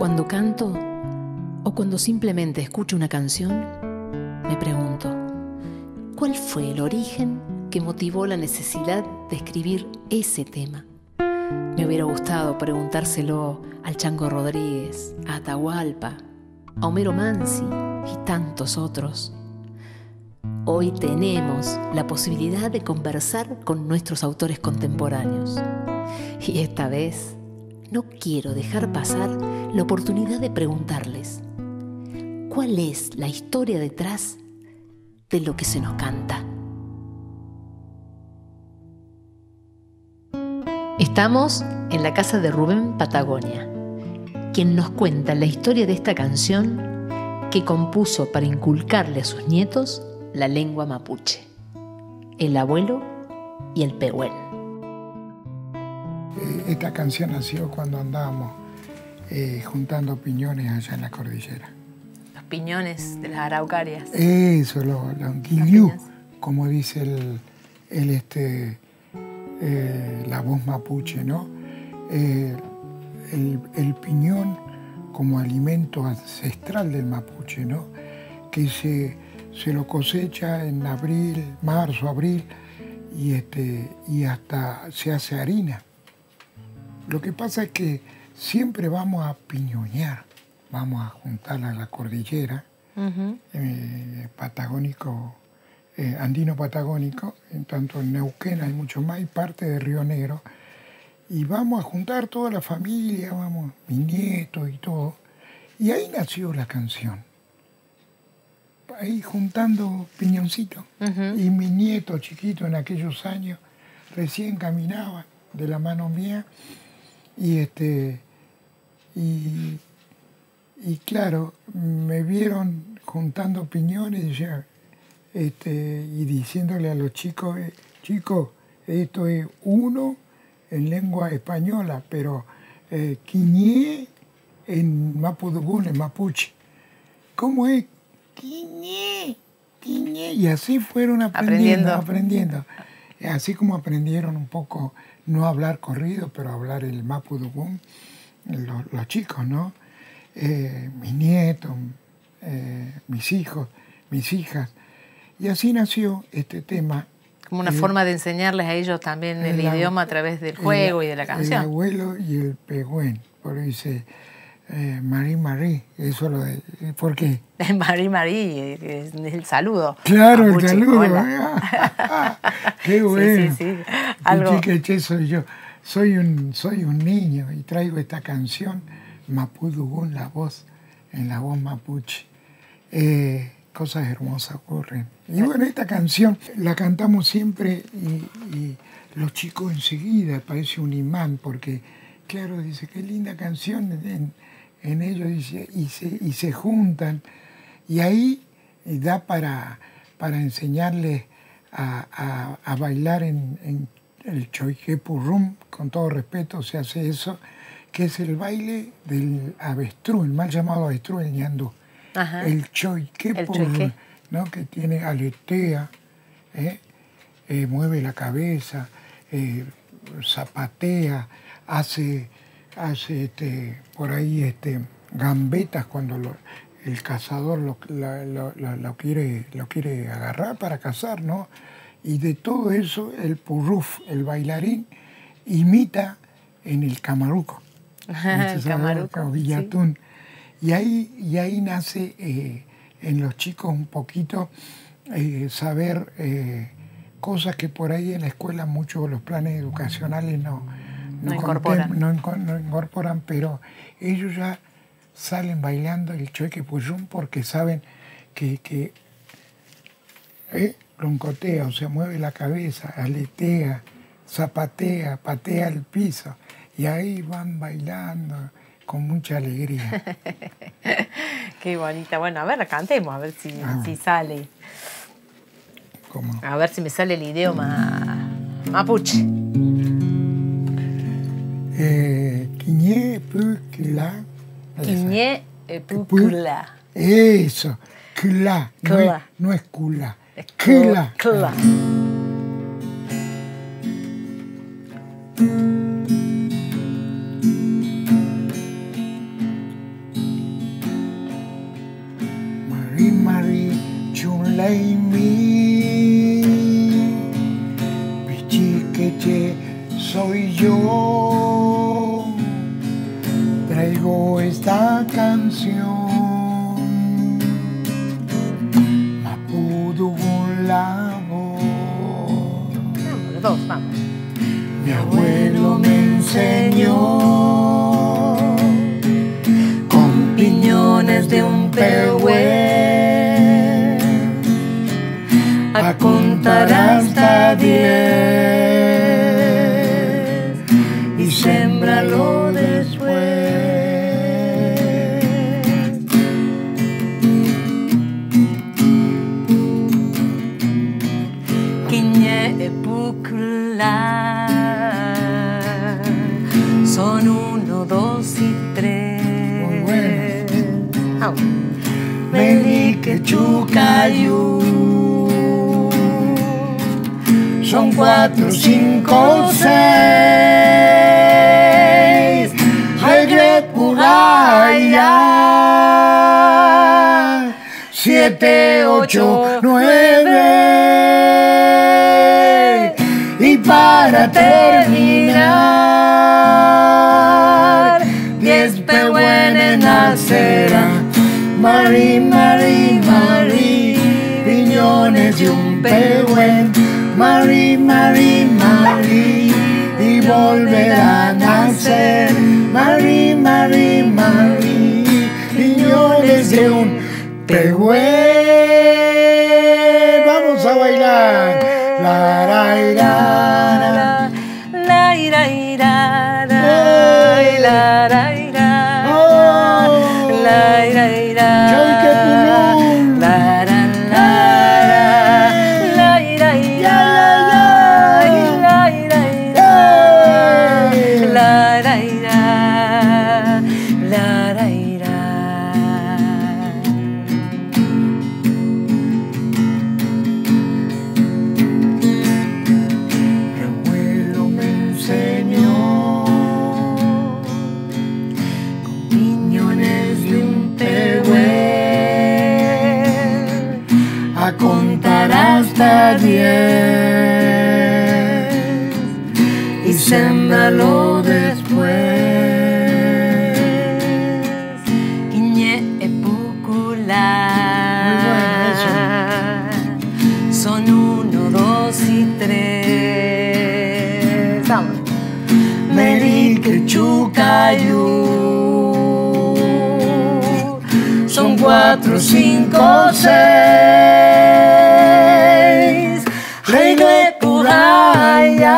Cuando canto o cuando simplemente escucho una canción, me pregunto, ¿cuál fue el origen que motivó la necesidad de escribir ese tema? Me hubiera gustado preguntárselo al Chango Rodríguez, a Atahualpa, a Homero Mansi y tantos otros. Hoy tenemos la posibilidad de conversar con nuestros autores contemporáneos. Y esta vez no quiero dejar pasar la oportunidad de preguntarles, ¿cuál es la historia detrás de lo que se nos canta? Estamos en la casa de Rubén Patagonia, quien nos cuenta la historia de esta canción que compuso para inculcarle a sus nietos la lengua mapuche, el abuelo y el pehuen. Esta canción nació cuando andábamos juntando piñones allá en la cordillera. Los piñones de las araucarias. Eso, los guillú, como dice la voz mapuche, ¿no? El piñón como alimento ancestral del mapuche, ¿no? Que se lo cosecha en abril, marzo, abril, y hasta se hace harina. Lo que pasa es que siempre vamos a piñonear, vamos a juntar a la cordillera, patagónico, andino patagónico, en tanto en Neuquén hay mucho más, y parte de Río Negro, y vamos a juntar toda la familia, vamos, mis nietos y todo, y ahí nació la canción. Ahí juntando piñoncitos, y mi nieto chiquito en aquellos años recién caminaba de la mano mía, y claro, me vieron juntando piñones y diciéndole a los chicos, chicos, esto es uno en lengua española, pero quiñé en mapudungún, en mapuche. ¿Cómo es? Quiñé, quiñé. Y así fueron aprendiendo. Así como aprendieron un poco no hablar corrido, pero hablar el mapudungún, los chicos, ¿no? Mis nietos, mis hijos, mis hijas. Y así nació este tema. Como una forma de enseñarles a ellos también el idioma a través del juego y de la canción. El abuelo y el pehuen, por ahí dice Marí Marí, eso lo de, ¿por qué? Marí Marí, es el saludo. Claro, mapuche. El saludo. Qué bueno. Sí. Algo... Che, soy yo. Soy un niño y traigo esta canción, Mapudungún, la voz mapuche. Cosas hermosas ocurren. Y bueno, esta canción la cantamos siempre y los chicos enseguida parece un imán, porque, claro, dice, qué linda canción en ellos, dice, y se juntan. Y ahí da para enseñarles a bailar en el choiquepurrum, con todo respeto se hace eso, que es el baile del avestruz, el mal llamado avestruz, el ñandú. Ajá. El choiquepurrum, ¿no? Que tiene aletea, mueve la cabeza, zapatea, hace por ahí gambetas cuando el cazador lo quiere agarrar para cazar, ¿no? Y de todo eso el purruf, el bailarín, imita en el camaruco. El camaruco, Villatún. Sí. Y ahí nace en los chicos un poquito saber cosas que por ahí en la escuela muchos de los planes educacionales no incorporan, pero ellos ya salen bailando el choiquepurrum porque saben que roncotea, o sea, mueve la cabeza, aletea, zapatea, patea el piso, y ahí van bailando con mucha alegría. Qué bonita. Bueno, a ver, cantemos, a ver si sale. ¿Cómo? A ver si me sale el idioma mapuche. Quiñé pucla. Quiñé pucla. Eso, cla. No es cula. Cla. mi, pichiqueche soy yo, traigo esta canción, Mapudo la voz. Vamos, los dos, vamos. Mi abuelo me enseñó con piñones de un pehuen a contar hasta 10 y sémbralo después. Quiñe epukla. Son 1, 2 y 3. Muy bueno. Melique chucayu. Son 4, 5, 6. Regre puraya. 7, 8, 9. Y para terminar, 10 pehuenes nacerán. Mari, Mari, Mari, piñones de un pehuen. Mari, Mari, Mari, y volverá a nacer. Mari, Mari, Mari, piñones de un pehuen. Vamos a bailar. La, la, la, la, la, ira, ira, la, la, la, ira, la, ira, ira, Choy que pulón. la, la, la, la, ira, ira, la, ira, ira, la, la, ira, la, la, ira. A contar hasta 10 y sémbralo después. Quiñe epukula. Son 1, 2 y 3. Vamos. Merique chucayu. Son 4, 5, 6. Regle puraya.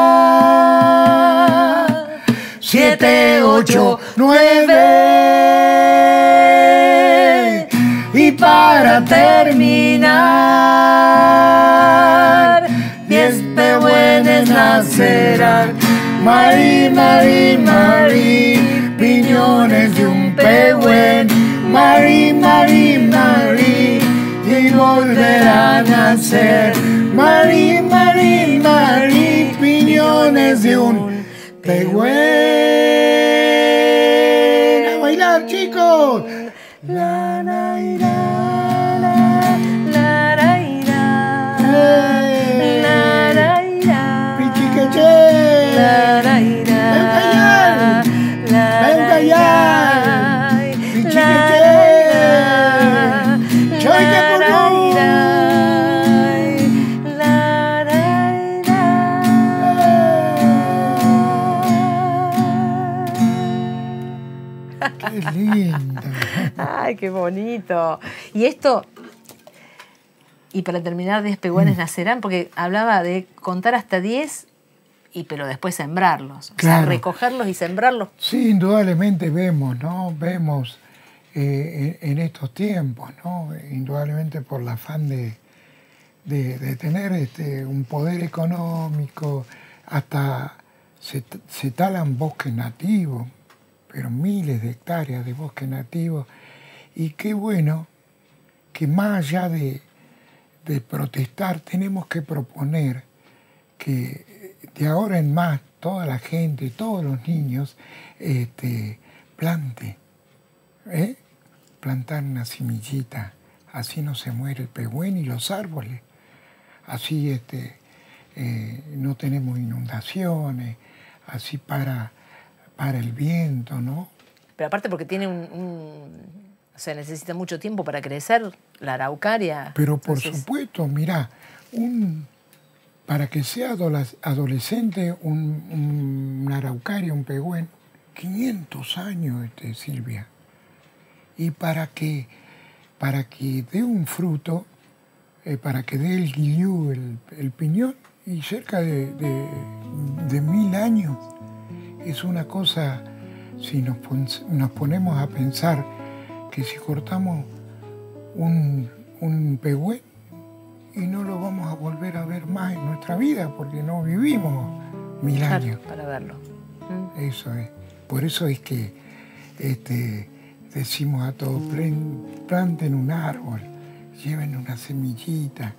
7, 8, 9. Y para terminar, 10 pehuenes nacerán. Mari, Mari, Mari, piñones de un pehuen. Mari, Mari, Mari, y volverá a nacer. Mari, Mari, Mari, piñones de un pehuen. ¡A bailar, chicos! La, la, ira, La, la, ira, la, la, ira, pichiqueche. la, la, ira, la, Ven la, ira, pichiqueche. Choy que pulón. Qué lindo. Ay, qué bonito. Y esto, y para terminar, 10 pehüenes nacerán, porque hablaba de contar hasta 10, pero después sembrarlos. Claro. O sea, recogerlos y sembrarlos. Sí, indudablemente vemos, ¿no? Vemos en estos tiempos, ¿no? Indudablemente por el afán de tener un poder económico, hasta se talan bosques nativos, pero miles de hectáreas de bosques nativos. Y qué bueno que más allá de protestar, tenemos que proponer que de ahora en más toda la gente, todos los niños, plantar una semillita así no se muere el pehuen y los árboles. Así no tenemos inundaciones, así para el viento, ¿no? Pero aparte porque tiene o sea, necesita mucho tiempo para crecer la araucaria. Pero por supuesto, mirá, para que sea adolescente una araucaria, un pehuen, 500 años, Silvia. Y para que dé un fruto, para que dé el guillú, el piñón, y cerca de 1000 años. Es una cosa, si nos ponemos a pensar que si cortamos un pehuen y no lo vamos a volver a ver más en nuestra vida porque no vivimos 1000 años. Para verlo. Eso es. Por eso es que decimos a todos, planten un árbol, lleven una semillita,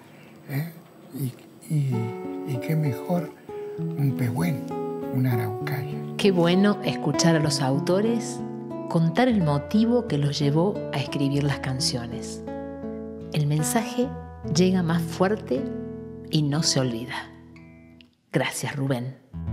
y qué mejor un pehuen, una araucaria. Qué bueno escuchar a los autores contar el motivo que los llevó a escribir las canciones. El mensaje llega más fuerte y no se olvida. Gracias, Rubén.